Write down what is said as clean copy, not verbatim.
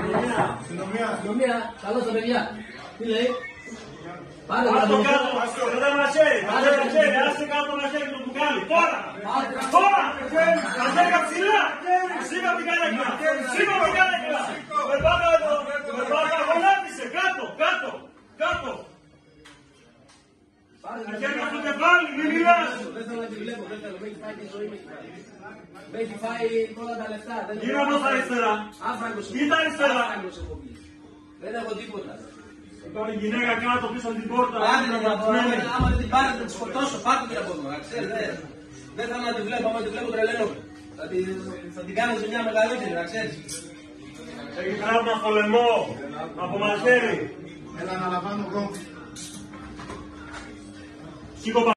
Αστυνομία, καλώς τα παιδιά. Τι λέει? Πάρε το κάτω, δεν μαχαίρι, άσε κάτω το μαχαίρι το μπουκάλι, τώρα! Μαχαίρια ψηλά! Σίγα την καρέκλα! Σίγα την καρέκλα! Γονάτισε, κάτω! Μαχαίρια στο κεφάλι, μην μιλάς! Δεν θέλω να τη βλέπω, δεν θέλω, με έχει φάει τη ζωή, με έχει φάει όλα τα λεφτά. Γύρω από τα αριστερά! Κοίτα αριστερά! Δεν έχω τίποτα. Τώρα η γυναίκα κάτω πίσω από την πόρτα. Άντε να την πω, άμα δεν την πάρετε να τη σκοτώσω, πάρτε την από εδώ, ξέρετε. Δεν θέλω να τη βλέπω, άμα τη βλέπω τρελαίνομαι. Θα την κάνω σε μια μεγαλύτερη, να ξέρεις. Έχει τραύμα στο λαιμό, από μαχαίρι. Έλα να λαμβάνω εγώ. Σήκω